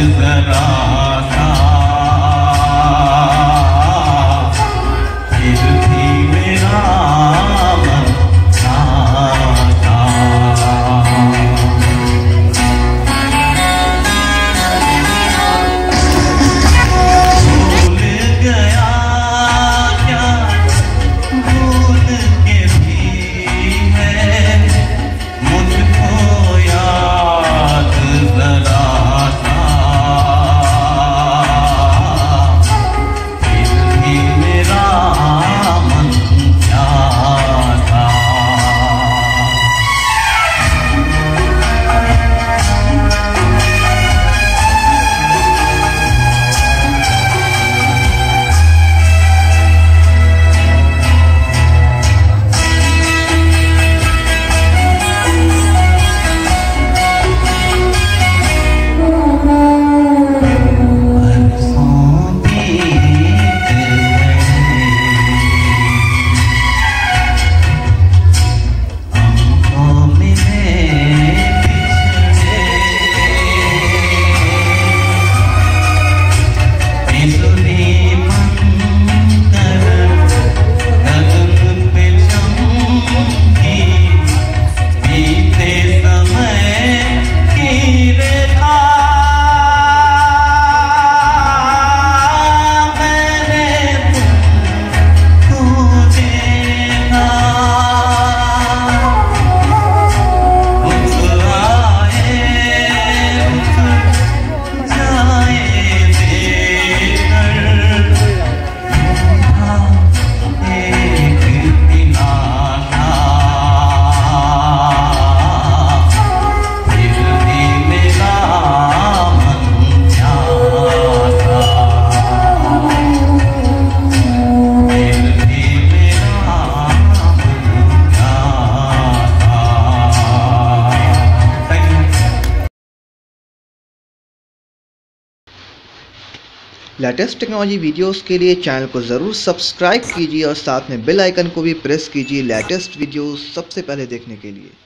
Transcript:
जरा सा फिर भी मेरा मन चाहता। भूल गया क्या भूल के भी है मुझको याद जरा सा फिर भी मेरा मन चाहता। लेटेस्ट टेक्नोलॉजी वीडियोस के लिए चैनल को ज़रूर सब्सक्राइब कीजिए और साथ में बेल आइकन को भी प्रेस कीजिए लेटेस्ट वीडियोस सबसे पहले देखने के लिए।